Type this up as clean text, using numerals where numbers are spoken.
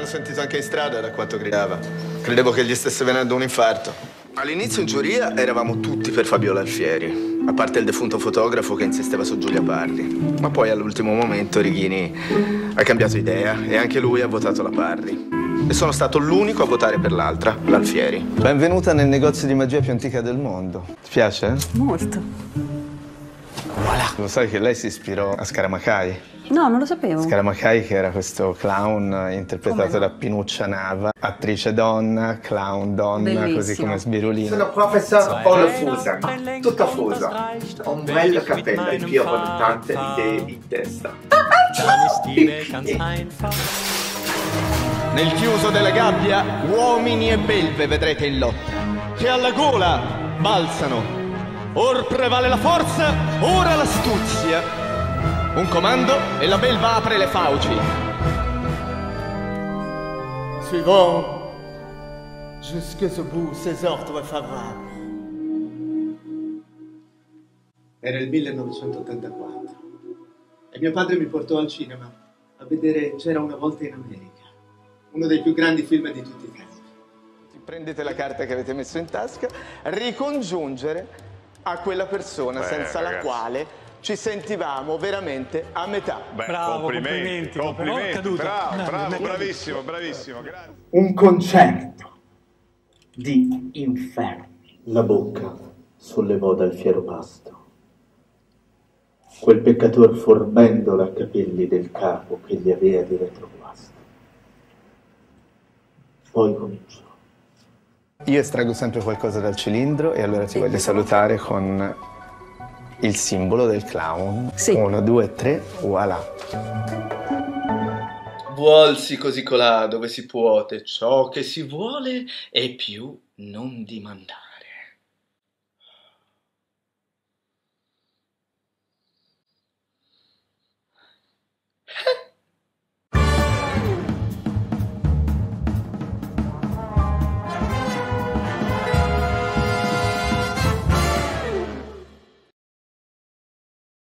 sentito anche in strada da quanto gridava. Credevo che gli stesse venendo un infarto. All'inizio in giuria eravamo tutti per Fabiola Alfieri, a parte il defunto fotografo che insisteva su Giulia Parri. Ma poi all'ultimo momento Righini ha cambiato idea e anche lui ha votato la Parri. E sono stato l'unico a votare per l'altra, l'Alfieri. Benvenuta nel negozio di magia più antica del mondo. Ti piace? Molto. Voilà. Lo sai che lei si ispirò a Scaramacai? No, non lo sapevo. Scaramacai, che era questo clown interpretato da Pinuccia Nava, attrice donna, clown donna, Bellissimo. così come Sbirulina. Sono professor Paolo Fusa, tutta fusa. Ho un bel cappello in più con tante idee in testa. Nel chiuso della gabbia, uomini e belve vedrete in lotta, che alla gola balzano. Or prevale la forza, ora l'astuzia. Un comando e la belva apre le fauci. Suivons jusque au bout ces ordres favorables. Era il 1984 e mio padre mi portò al cinema a vedere C'era una volta in America, uno dei più grandi film di tutti i tempi. Prendete la carta che avete messo in tasca, ricongiungere a quella persona senza la quale ci sentivamo veramente a metà. Beh, Bravo, complimenti, bravo, bravissimo, bravissimo, grazie. Un concerto di inferni. La bocca sollevò dal fiero pasto. Quel peccator forbendolo a capelli del capo che gli aveva di retroguasto. Poi cominciò. Io estraggo sempre qualcosa dal cilindro e allora ti voglio salutare con il simbolo del clown. Sì. 1, 2, 3, voilà. Vuolsi così colà dove si puote ciò che si vuole e più non dimandare.